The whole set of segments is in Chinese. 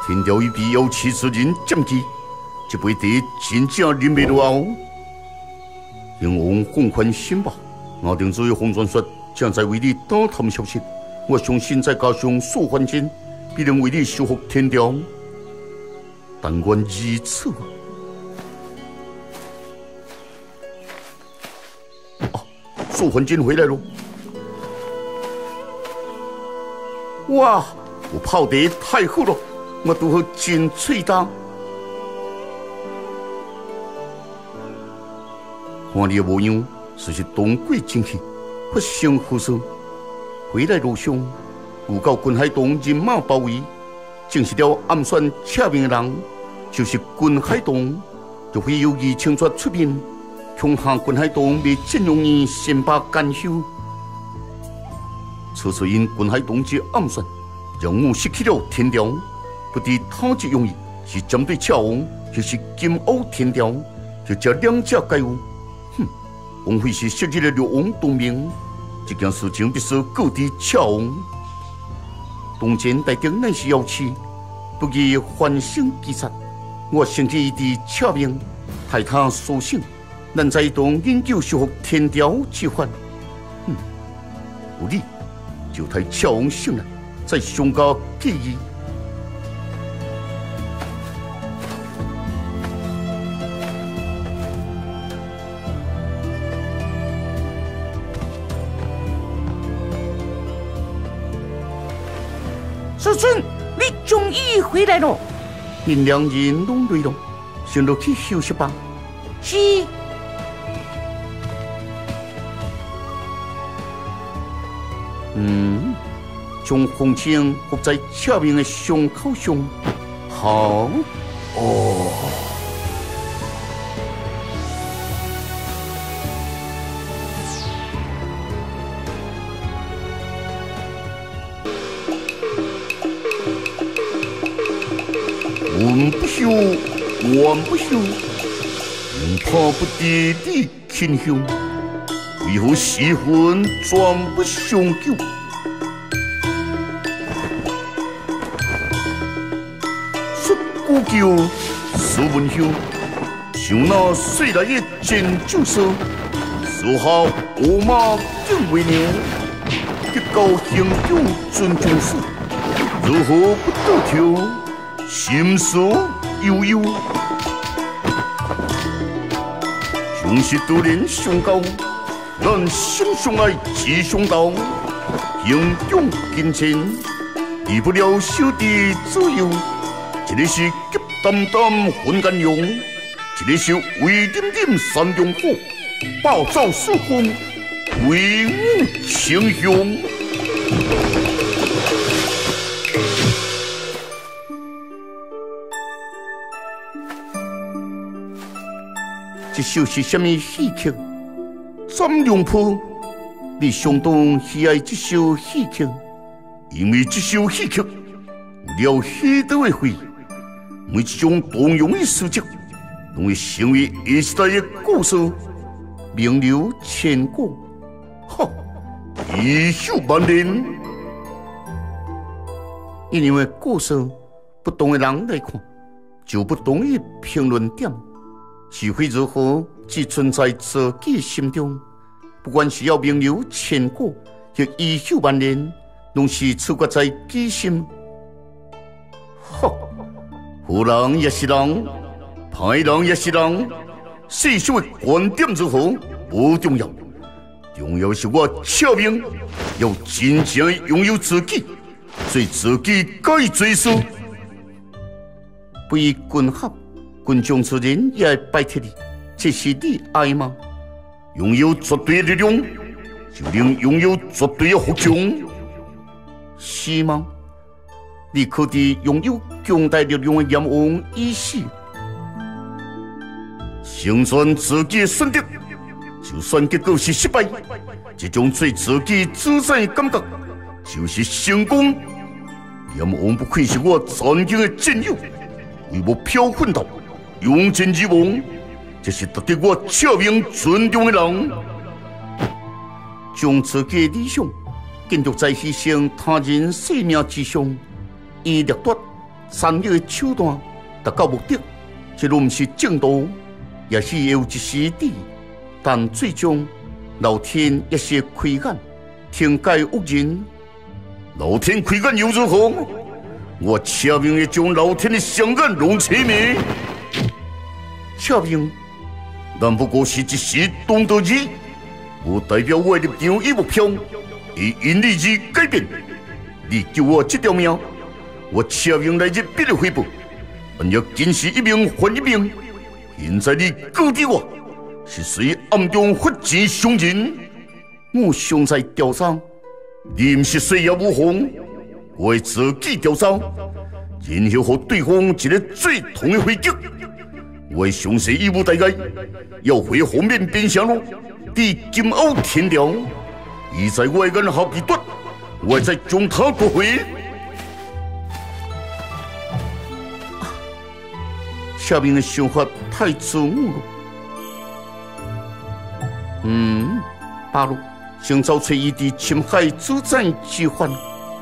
天条已被妖气之人占据，这杯茶真正啉袂落喉。英王放宽心吧，我定作为红传说，正在为你打探消息。我相信再加上数环境，必能为你修复天条。但愿如此。数环境回来喽！哇，我泡得太好了，我拄好真脆哒。看你的模样，是东贵进去，不胜胡说。回来路上，有到军海东人马包围，正是了暗算车面的人，就是军海东，就会有意清出出面。恐吓军海东未占用伊先把干休，此因军海东之暗算，让我失去了天条，不知他之用意是针对俏王，还是金瓯天条，就这两者皆有。哼，王妃是设计了六王同名，这件事情必须告知俏王。东前大敌乃是妖气，不宜反省击杀。我先去伊的俏命，害他苏醒。咱在东研究修复天条之法，有你就待俏王醒来，再相加建议。 叔孙，你终于回来了。 恁两人拢累了，先落去休息吧。 是。 将红枪伏在俏面的胸口上，好哦。文不休，王不休，怕不得你倾向，为何时分全不相救？古旧苏文秀，像那水来的真酒色，属下驸马敬为娘，结交行中尊重事，如何不得条？心事悠悠，相识多年相交，咱心相爱志相投，行中金钱，离不了小弟左右。一个是急担担混干勇，一个是威凛凛山中虎，暴躁四方，威武雄雄。这首是什么戏曲？占良坡，你相当喜爱这首戏曲，因为这首戏曲有了许多的回忆。每一种动容的事迹，拢会成为下时代的故事，名留千古。哈，遗臭万年。因为故事不同的人来看，就不同的评论点。是非如何，只存在自己心中。不管是要名留千古，或遗臭万年，拢是出决在己心。哈。好人也是人，歹人也是人。世俗的观点如何不重要，重要是我俏命要真正拥有自己，做自己该做事。不以军合，军中之人也会拜托你，这是你爱吗？拥有绝对的力量，就能拥有绝对的服从，是吗？你可知拥有强大力量的阎王已死，成全自己的选择，就算结果是失败，这种对自己自在的感觉就是成功。阎王不愧是我曾经的战友，为目标奋斗，勇战而亡，这是值得我俏命尊重的人。将自己的理想建筑在牺牲他人生命之上。以掠夺 3日的手段达到目的，这若不是正道，也是有一时的，但最终老天也是开眼，天界恶人。老天开眼又如何？我车明也将老天的双眼弄切灭。车明，但不过是一时动得而已，不代表我的立场与目标会因你而改变。你救我这条命，我车明来日必定回报。万一今时一命还一命，现在你告知我，是谁暗中发钱伤人？我尚在调查，你不是谁也无妨。我会自己调查，然后给对方一个最痛的回击。我会详细义务大概，要回后面边城路，抵金鳌天条。已在我的眼下被夺，我会再将他夺回。下面的想法太自我了。八路想找出伊伫深海主战之患。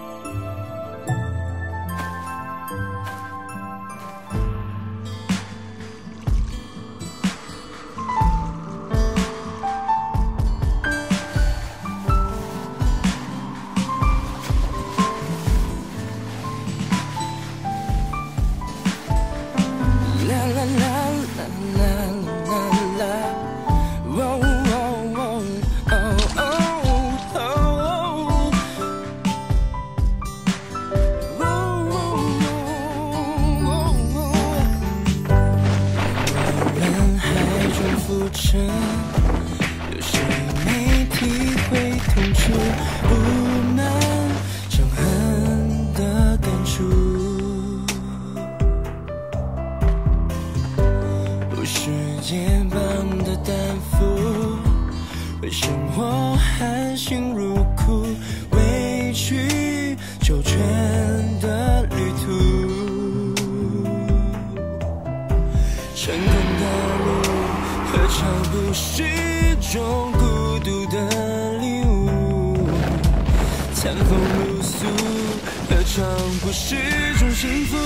有谁没体会痛楚不满伤痕的感触？不是肩膀的担负，为生活含辛茹苦，委曲求全的旅途，成功的路何尝不是种孤独的礼物？惨风露宿，何尝不是种幸福？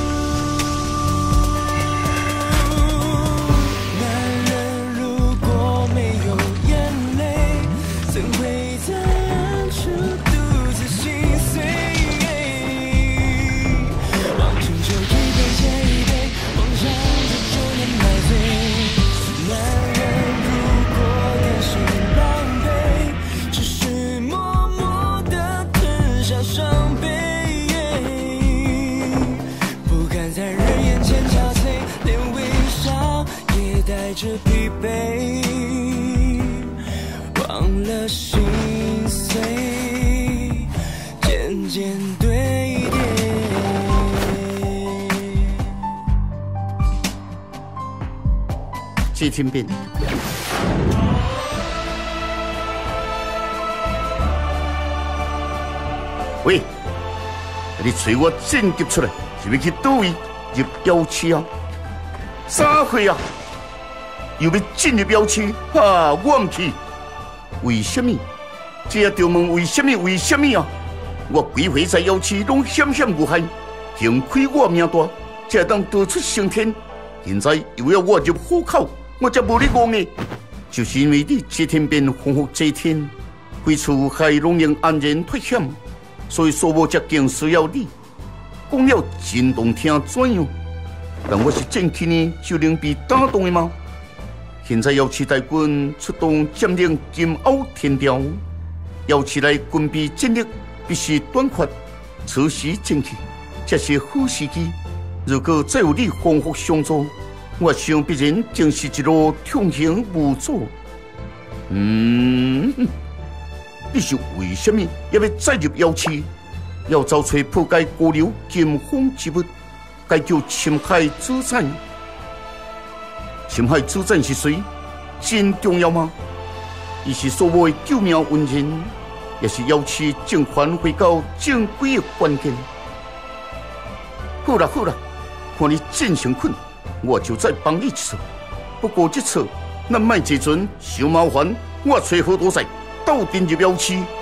男人如果没有眼泪，怎会在暗处独自心碎？忘情酒一杯接一杯，妄想着就能买醉。男人如果甘心狼狈，只是默默地吞下伤悲，不敢在人眼前憔悴，连微笑也带着疲惫，忘了心碎渐渐堆叠。 谢天变。喂，你找我紧急出来，是要去倒位入妖区啊？啥会啊？又要进入妖区？哈，我唔去。为什么？这要问为什么？为什么啊？我几回在妖区拢险险无害，幸亏我命大，才当逃出升天。现在又要我入虎口。我才无你讲的，就是因为你这天便风福这天，贵处还拢能安然脱险，所以说我才更需要你。讲了真动听怎样？但我是正气呢就能被打动的吗？现在要期待军出动占领金鳌天条，要起来军备战力必须短缺，此时正气，这是好时机。如果再有你丰富相助，我想必然正是一路通行无阻。你是为什么要再入妖区？要找出破解高流金风之物，解救深海之战。深海之战是谁？真重要吗？伊是所谓救命恩人，也是妖区政权回到正轨的关键。好啦好啦，看你真诚困。我就再帮你一次，不过这次咱莫坐船，伤麻烦。我找好多在，斗阵入妖区。